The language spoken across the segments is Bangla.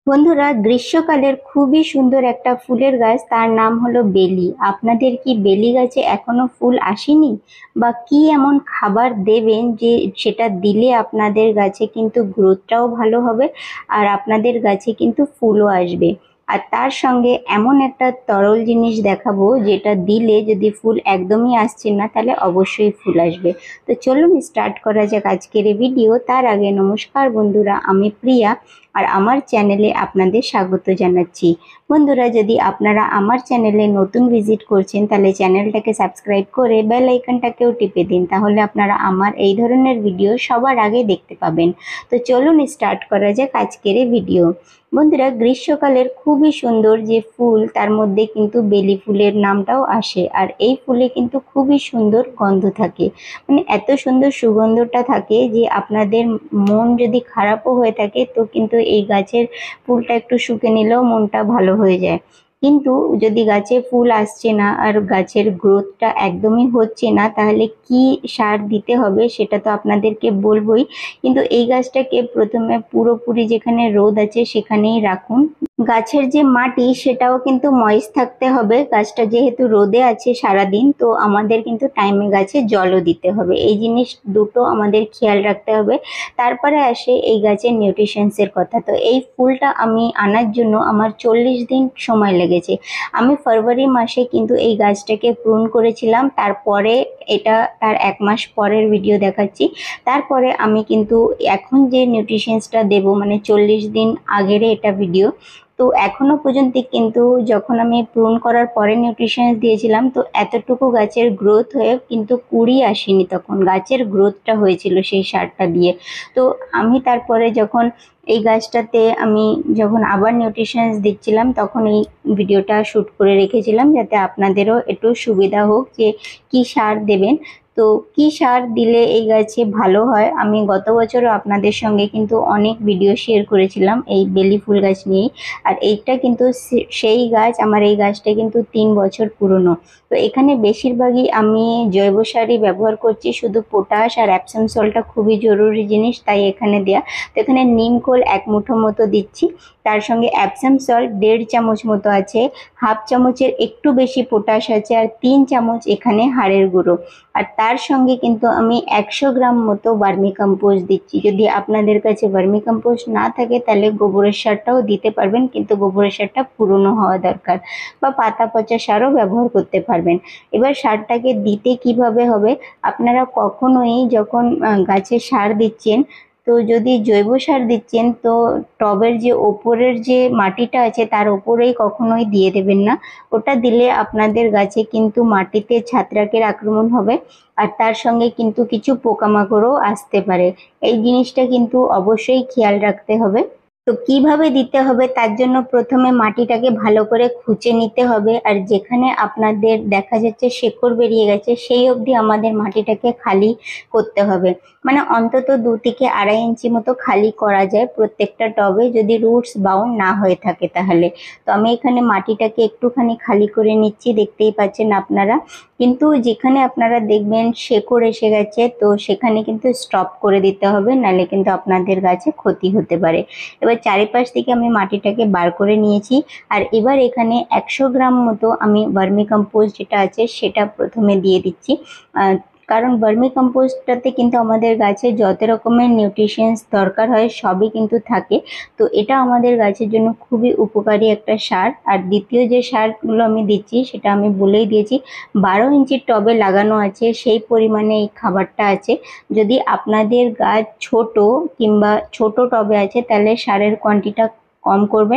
বন্ধুরা, গ্রীষ্মকালের খুবই সুন্দর একটা ফুলের গাছ, তার নাম হলো বেলি। আপনাদের কি বেলি গাছে এখনো ফুল আসেনি? বা কি এমন খাবার দেবেন যে সেটা দিলে আপনাদের গাছে কিন্তু গ্রোথটাও ভালো হবে, আর আপনাদের গাছে কিন্তু ফুলও আসবে। আর তার সঙ্গে এমন একটা তরল জিনিস দেখাবো যেটা দিলে যদি ফুল একদমই আসছে না তাহলে অবশ্যই ফুল আসবে। তো চলুন স্টার্ট করা যাক আজকের এই ভিডিও। তার আগে নমস্কার বন্ধুরা, আমি প্রিয়া, আর আমার চ্যানেলে আপনাদের স্বাগত জানাচ্ছি। বন্ধুরা, যদি আপনারা আমার চ্যানেলে নতুন ভিজিট করছেন তাহলে চ্যানেলটাকে সাবস্ক্রাইব করে বেল আইকনটাকেও টিপে দিন, তাহলে আপনারা আমার এই ধরনের ভিডিও সবার আগে দেখতে পাবেন। তো চলুন স্টার্ট করা যাক আজকের এই ভিডিও। বন্ধুরা, গ্রীষ্মকালের খুবই সুন্দর যে ফুল, তার মধ্যে কিন্তু বেলি ফুলের নামটাও আসে। আর এই ফুলে কিন্তু খুবই সুন্দর গন্ধ থাকে, মানে এত সুন্দর সুগন্ধটা থাকে যে আপনাদের মন যদি খারাপও হয়ে থাকে তো কিন্তু এই গাছের ফুলটা একটু শুকে নিলেও মনটা ভালো হয়ে যায়। কিন্তু যদি গাছে ফুল আসছে না আর গাছের গ্রোথটা একদমই হচ্ছে না, তাহলে কি সার দিতে হবে সেটা তো আপনাদেরকে বলবোই। কিন্তু এই গাছটাকে প্রথমে পুরোপুরি যেখানে রোদ আছে সেখানেই রাখুন। গাছের যে মাটি সেটাও কিন্তু ময়েস্ট থাকতে হবে। গাছটা যেহেতু রোদে আছে সারাদিন, তো আমাদের কিন্তু টাইমে গাছে জলও দিতে হবে। এই জিনিস দুটো আমাদের খেয়াল রাখতে হবে। তারপরে আসে এই গাছের নিউট্রিশনসের কথা। তো এই ফুলটা আমি আনার জন্য আমার 40 দিন সময় লেগেছে। আমি ফেব্রুয়ারি মাসে কিন্তু এই গাছটাকে প্রুন করেছিলাম, তারপরে এটা তার 1 মাস পরের ভিডিও দেখাচ্ছি। তারপরে আমি কিন্তু এখন যে নিউট্রিশনসটা দেবো, মানে 40 দিন আগের এটা ভিডিও। তো এখনো পর্যন্ত কিন্তু যখন আমি প্রুন করার পরে নিউট্রিশন দিয়েছিলাম, তো এতটুকু গাছের গ্রোথ হয়ে কিন্তু কুড়ি আসেনি, তখন গাছের গ্রোথটা হয়েছিল সেই সারটা দিয়ে। তো আমি তারপরে যখন এই গাছটাতে আমি যখন আবার নিউট্রিশন দিচ্ছিলাম তখন এই ভিডিওটা শ্যুট করে রেখেছিলাম, যাতে আপনাদেরও একটু সুবিধা হোক যে কি সার দেবেন। তো কি সার দিলে এই গাছে ভালো হয়, আমি গত বছরও আপনাদের সঙ্গে কিন্তু অনেক ভিডিও শেয়ার করেছিলাম এই বেলি ফুল গাছ নিয়েই। আর এইটা কিন্তু সেই গাছ, আমার এই গাছটা কিন্তু 3 বছর পুরনো। তো এখানে বেশিরভাগই আমি জৈব সারই ব্যবহার করছি, শুধু পটাশ আর অ্যাপসাম সল্টটা খুবই জরুরি জিনিস, তাই এখানে দেয়া। তো এখানে নিমখোল 1 মুঠো মতো দিচ্ছি, তার সঙ্গে অ্যাপসাম সল্ট 1.5 চামচ মতো আছে, হাফ চামচের একটু বেশি পটাশ আছে, আর 3 চামচ এখানে হাড়ের গুঁড়ো। আর তার সঙ্গে কিন্তু আমি 100 গ্রাম মতো ভার্মি কম্পোস্ট দিচ্ছি। যদি আপনাদের কাছে ভার্মি কম্পোস্ট না থাকে তাহলে গোবরের সারটাও দিতে পারবেন, কিন্তু গোবরের সারটা পুরনো হওয়া দরকার, বা পাতা পচা সারও ব্যবহার করতে পারবেন। এবার সারটাকে দিতে কিভাবে হবে, আপনারা কখনোই যখন গাছে সার দিচ্ছেন, তো যদি জৈব সার দিচ্ছেন তো টবের যে ওপরের যে মাটিটা আছে তার ওপরেই কখনোই দিয়ে দেবেন না। ওটা দিলে আপনাদের গাছে কিন্তু মাটিতে ছত্রাকের আক্রমণ হবে, আর তার সঙ্গে কিন্তু কিছু পোকামাকড়ও আসতে পারে। এই জিনিসটা কিন্তু অবশ্যই খেয়াল রাখতে হবে। তো কিভাবে দিতে হবে তার জন্য প্রথমে মাটিটাকে ভালো করে খুঁচে নিতে হবে, আর যেখানে আপনাদের দেখা যাচ্ছে শেকড় বেরিয়ে গেছে সেই অবধি আমাদের মাটিটাকে খালি করতে হবে। মানে অন্তত 2 থেকে 2.5 ইঞ্চি মতো খালি করা যায় প্রত্যেকটা টবে, যদি রুটস বাউন্ড না হয়ে থাকে তাহলে। তো আমি এখানে মাটিটাকে একটুখানি খালি করে নিচ্ছি, দেখতেই পাচ্ছেন আপনারা। কিন্তু যেখানে আপনারা দেখবেন শেকড় এসে গেছে তো সেখানে কিন্তু স্টপ করে দিতে হবে, নাহলে কিন্তু আপনাদের গাছে ক্ষতি হতে পারে। এবার চারিপাশ থেকে আমি মাটিটাকে বার করে নিয়েছি, আর এবার এখানে 100 গ্রাম মতো আমি ভার্মি কম্পোস্ট যেটা আছে সেটা প্রথমে দিয়ে দিচ্ছি। কারণ ভার্মি কম্পোস্টটাতে কিন্তু আমাদের গাছে যত রকমের নিউট্রিশনস দরকার হয় সবই কিন্তু থাকে। তো এটা আমাদের গাছের জন্য খুবই উপকারী একটা সার। আর দ্বিতীয় যে সারগুলো আমি দিচ্ছি সেটা আমি বলেই দিয়েছি, 12 ইঞ্চির টবে লাগানো আছে সেই পরিমাণে এই খাবারটা আছে। যদি আপনাদের গাছ ছোট কিংবা ছোট টবে আছে তাহলে সারের কোয়ান্টিটিটা কম করবেন,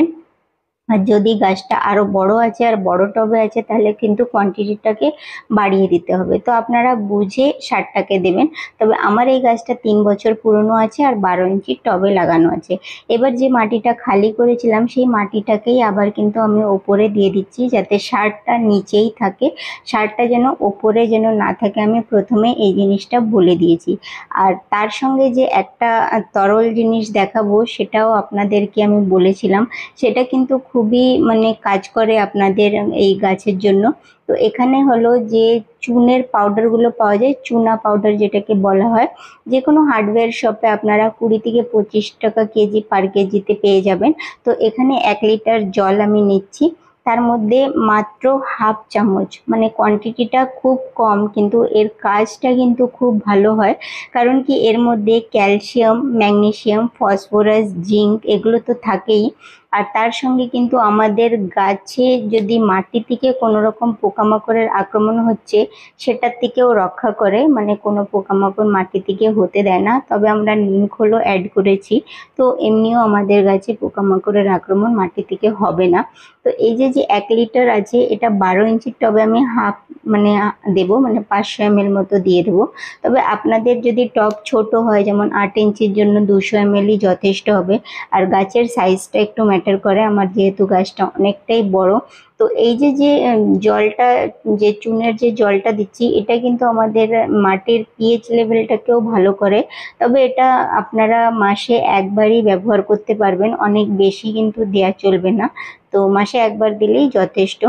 আর যদি গাছটা আরো বড় আছে আর বড় টবে আছে তাহলে কিন্তু কোয়ান্টিটিটাকে বাড়িয়ে দিতে হবে। তো আপনারা বুঝে সারটাকে দেবেন। তবে আমার এই গাছটা 3 বছর পুরনো আছে আর 12 ইঞ্চির টবে লাগানো আছে। এবার যে মাটিটা খালি করেছিলাম সেই মাটিটাকেই আবার কিন্তু আমি ওপরে দিয়ে দিচ্ছি, যাতে সারটা নিচেই থাকে, সারটা যেন ওপরে যেন না থাকে। আমি প্রথমে এই জিনিসটা বলে দিয়েছি। আর তার সঙ্গে যে একটা তরল জিনিস দেখাবো সেটাও আপনাদেরকে আমি বলেছিলাম, সেটা কিন্তু খুবই মানে কাজ করে আপনাদের এই গাছের জন্য। তো এখানে হলো যে চুনের পাউডারগুলো পাওয়া যায়, চুনা পাউডার যেটাকে বলা হয়, যে কোনো হার্ডওয়্যার শপে আপনারা 20 থেকে 25 টাকা কেজি পার কেজিতে পেয়ে যাবেন। তো এখানে 1 লিটার জল আমি নিচ্ছি, তার মধ্যে মাত্র হাফ চামচ, মানে কোয়ান্টিটিটা খুব কম কিন্তু এর কাজটা কিন্তু খুব ভালো হয়। কারণ কি এর মধ্যে ক্যালসিয়াম, ম্যাগনেসিয়াম, ফসফরাস, জিঙ্ক এগুলো তো থাকেই। আর তার সঙ্গে কিন্তু আমাদের গাছে যদি মাটি থেকে কোনো রকম পোকামাকড়ের আক্রমণ হচ্ছে সেটার থেকেও রক্ষা করে, মানে কোনো পোকামাকড় মাটি থেকে হতে দেয় না। তবে আমরা নিম খোলও অ্যাড করেছি, তো এমনিও আমাদের গাছে পোকামাকড়ের আক্রমণ মাটি থেকে হবে না। তো এই যে যে 1 লিটার আছে, এটা 12 ইঞ্চির টবে আমি হাফ মানে দেবো, মানে 500 ml মতো দিয়ে দেবো। তবে আপনাদের যদি টব ছোট হয়, যেমন 8 ইঞ্চির জন্য 200 ml যথেষ্ট হবে। আর গাছের সাইজটা একটু ম্যাটার করে, আমার যেহেতু গাছটা অনেকটাই বড়। তো এই যে যে জলটা, যে চুনের যে জলটা দিচ্ছি, এটা কিন্তু আমাদের মাটির পিএইচ লেভেলটাকেও ভালো করে। তবে এটা আপনারা মাসে একবারই ব্যবহার করতে পারবেন, অনেক বেশি কিন্তু দেয়া চলবে না। তো মাসে একবার দিলেই যথেষ্ট।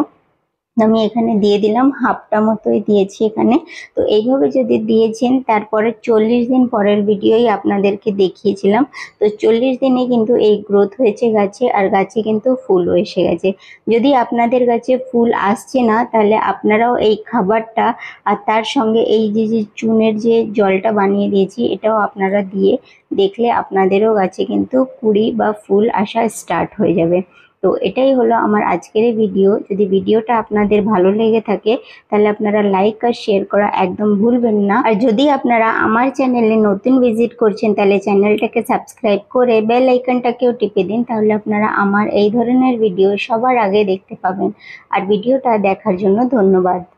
আমি এখানে দিয়ে দিলাম, হাফটা মতোই দিয়েছি এখানে। তো এইভাবে যদি দিয়েছেন, তারপরে 40 দিন পরের ভিডিওই আপনাদেরকে দেখিয়েছিলাম। তো 40 দিনে কিন্তু এই গ্রোথ হয়েছে গাছে, আর গাছে কিন্তু ফুলও এসে গেছে। যদি আপনাদের গাছে ফুল আসছে না, তাহলে আপনারাও এই খাবারটা আর তার সঙ্গে এই যে যে চুনের যে জলটা বানিয়ে দিয়েছি, এটাও আপনারা দিয়ে দেখলে আপনাদেরও গাছে কিন্তু কুঁড়ি বা ফুল আসা স্টার্ট হয়ে যাবে। তো এটাই হলো আমার আজকের এই ভিডিও। যদি ভিডিওটা আপনাদের ভালো লেগে থাকে, তাহলে আপনারা লাইক আর শেয়ার করা একদম ভুলবেন না। আর যদি আপনারা আমার চ্যানেলে নতুন ভিজিট করছেন, তাহলে চ্যানেলটাকে সাবস্ক্রাইব করে বেল আইকনটাকেও টিপে দিন, তাহলে আপনারা আমার এই ধরনের ভিডিও সবার আগে দেখতে পাবেন। আর ভিডিওটা দেখার জন্য ধন্যবাদ।